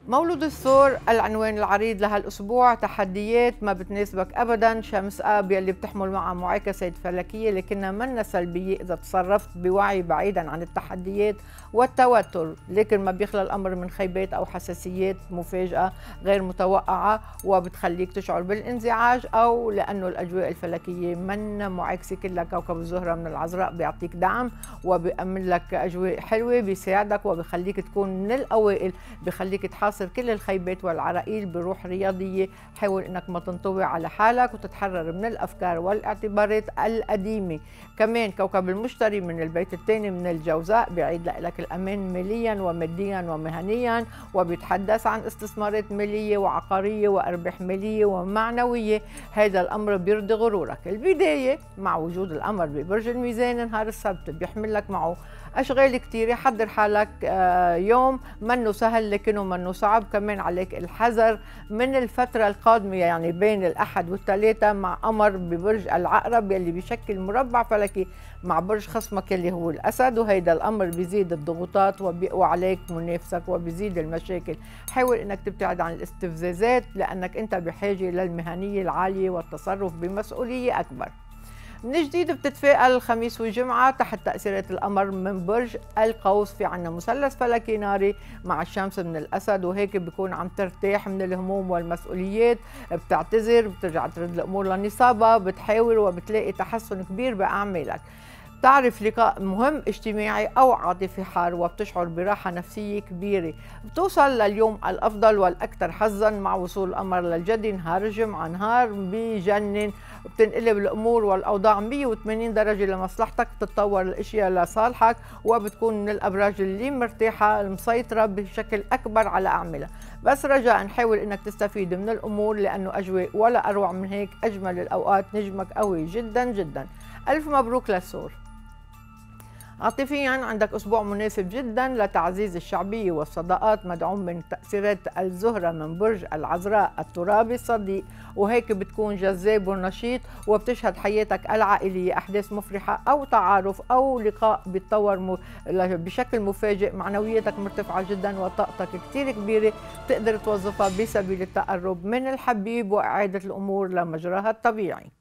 مولود الثور العنوان العريض لهالاسبوع: تحديات ما بتناسبك ابدا. شمس اب يلي بتحمل معها معاكسات فلكيه لكنها منا سلبيه اذا تصرفت بوعي بعيدا عن التحديات والتوتر، لكن ما بيخلى الامر من خيبات او حساسيات مفاجئه غير متوقعه وبتخليك تشعر بالانزعاج، او لانه الاجواء الفلكيه منا معاكسه كلها. كوكب الزهره من العذراء بيعطيك دعم وبيأمن لك اجواء حلوه، بيساعدك وبيخليك تكون من الاوائل، بيخليك تحاصر كل الخيبات والعراقيل بروح رياضيه. حاول انك ما تنطوي على حالك وتتحرر من الافكار والاعتبارات القديمه. كمان كوكب المشتري من البيت الثاني من الجوزاء بيعيد لك الامان ماليا وماديا ومهنيا، وبيتحدث عن استثمارات ماليه وعقاريه وارباح ماليه ومعنويه. هذا الامر بيرضي غرورك. البدايه مع وجود القمر ببرج الميزان نهار السبت بيحمل لك معه اشغال كثيره. حضر حالك يوم منه سهل لكنه منه صعب. كمان عليك الحذر من الفتره القادمه، يعني بين الاحد والثلاثاء، مع قمر ببرج العقرب يلي بيشكل مربع فلكي مع برج خصمك يلي هو الاسد، وهيدا الامر بيزيد الضغوطات وبيقوى عليك منافسك وبيزيد المشاكل. حاول انك تبتعد عن الاستفزازات لانك انت بحاجه للمهنيه العاليه والتصرف بمسؤوليه اكبر. من جديد بتتفائل الخميس والجمعة تحت تأثيرات القمر من برج القوس. في عنا مثلث فلكي ناري مع الشمس من الأسد، وهيك بيكون عم ترتاح من الهموم والمسؤوليات، بتعتذر، بترجع ترد الأمور لنصابها، بتحاول وبتلاقي تحسن كبير بأعمالك. تعرف لقاء مهم اجتماعي أو عاطفي حار وبتشعر براحة نفسية كبيرة. بتوصل لليوم الأفضل والأكثر حظا مع وصول القمر للجدي نهار الجمعة. نهار بيجنن، بتنقلب الأمور والأوضاع 180 درجة لمصلحتك، بتتطور الأشياء لصالحك، وبتكون من الأبراج اللي مرتاحة المسيطرة بشكل أكبر على أعمالها. بس رجاء نحاول إنك تستفيد من الأمور لأنه أجواء ولا أروع من هيك. أجمل الأوقات نجمك قوي جدا جدا. ألف مبروك للثور. عاطفيا عندك اسبوع مناسب جدا لتعزيز الشعبيه والصداقات، مدعوم من تاثيرات الزهره من برج العذراء الترابي الصديق، وهيك بتكون جذاب ونشيط وبتشهد حياتك العائليه احداث مفرحه او تعارف او لقاء بيتطور بشكل مفاجئ. معنوياتك مرتفعه جدا وطاقتك كثير كبيره، بتقدر توظفها بسبيل التقرب من الحبيب واعاده الامور لمجراها الطبيعي.